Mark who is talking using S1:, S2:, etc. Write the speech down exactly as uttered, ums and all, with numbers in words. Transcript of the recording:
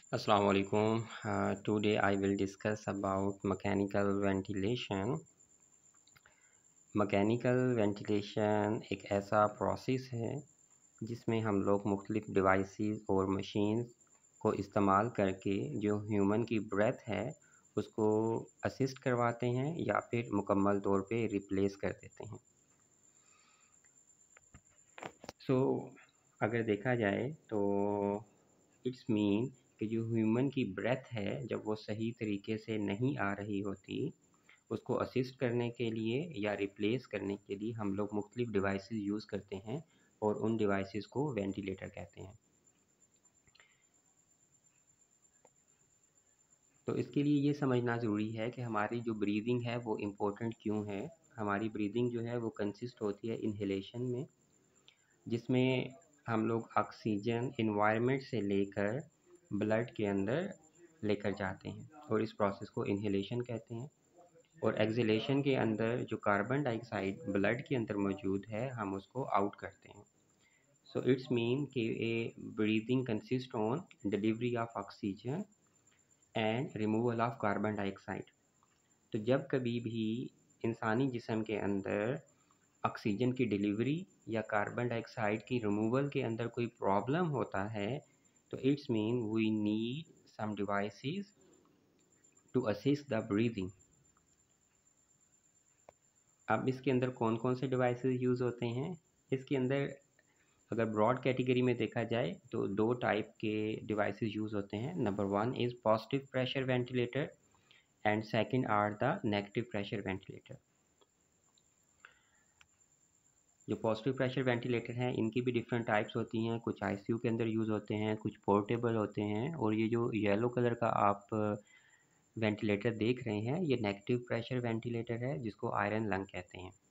S1: Assalamu alaikum. Uh, today I will discuss about mechanical ventilation. Mechanical ventilation एक ऐसा process है जिसमें हम लोग मुख्तलिफ डिवाइसेस और मशीन्स को इस्तेमाल करके जो ह्यूमन की ब्रेथ है उसको असिस्ट करवाते हैं या फिर मुकम्मल तौर पे रिप्लेस कर देते हैं। सो so, अगर देखा जाए तो इट्स मीन कि जो ह्यूमन की ब्रेथ है जब वो सही तरीके से नहीं आ रही होती, उसको असिस्ट करने के लिए या रिप्लेस करने के लिए हम लोग मुख्तलिफ डिवाइसेस यूज़ करते हैं और उन डिवाइसेस को वेंटिलेटर कहते हैं। तो इसके लिए ये समझना ज़रूरी है कि हमारी जो ब्रीदिंग है वो इम्पोर्टेंट क्यों है। हमारी ब्रीदिंग जो है वो कंसिस्ट होती है इन्हेलेशन में, जिसमें हम लोग ऑक्सीजन इन्वायरमेंट से लेकर ब्लड के अंदर लेकर जाते हैं और इस प्रोसेस को इन्हेलेशन कहते हैं। और एक्सहेलेशन के अंदर जो कार्बन डाइऑक्साइड ब्लड के अंदर मौजूद है हम उसको आउट करते हैं। सो इट्स मीन कि a breathing consist on delivery of oxygen and removal of carbon dioxide. तो जब कभी भी इंसानी जिस्म के अंदर ऑक्सीजन की डिलीवरी या कार्बन डाइऑक्साइड की रिमूवल के अंदर कोई प्रॉब्लम होता है तो it's mean we need some devices to assist the breathing. अब इसके अंदर कौन कौन से डिवाइसेस यूज़ होते हैं? इसके अंदर अगर ब्रॉड कैटेगरी में देखा जाए तो दो टाइप के डिवाइसेस यूज़ होते हैं। Number one is positive pressure ventilator and second are the negative pressure ventilator. जो पॉजिटिव प्रेशर वेंटिलेटर हैं इनकी भी डिफरेंट टाइप्स होती हैं, कुछ आईसीयू के अंदर यूज़ होते हैं, कुछ पोर्टेबल होते हैं। और ये जो येलो कलर का आप वेंटिलेटर देख रहे हैं ये नेगेटिव प्रेशर वेंटिलेटर है जिसको आयरन लंग कहते हैं।